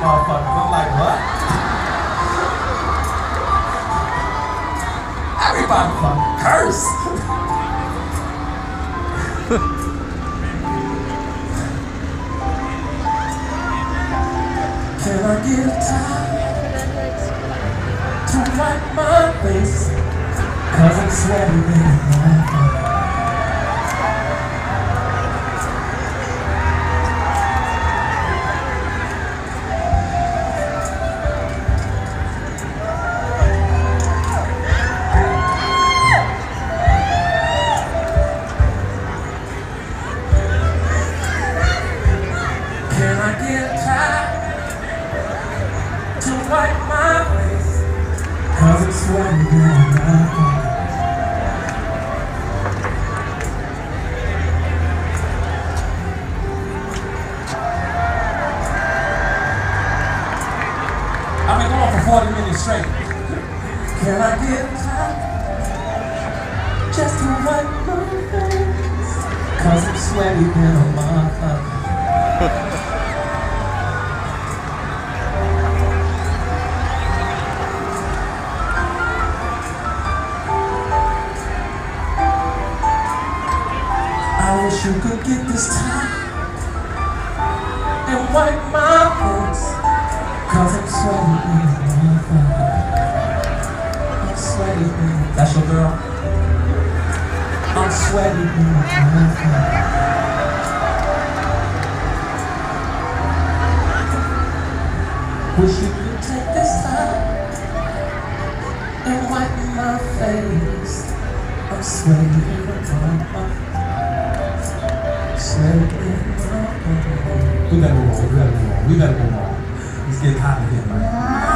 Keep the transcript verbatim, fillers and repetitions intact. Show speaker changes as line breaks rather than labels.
motherfuckers. I'm like, what? Everybody fucking curse. Can I get time to wipe my face? Cause I'm sweating in my heart. Can I get time to wipe my face? Cause I'm sweating in my heart. I've been going for forty minutes straight. Can I get time just to wipe my face? Cause I'm sweating in my heart. I wish you could get this time and wipe my face. Cause I'm sweating in my heart. I'm sweating in. That's your girl? I'm sweating in my heart. Wish you could take this time and wipe my face. I'm sweating in my heart. Sweating in my heart. We gotta move on, we gotta move on, we gotta move on. Let's get hot again, man.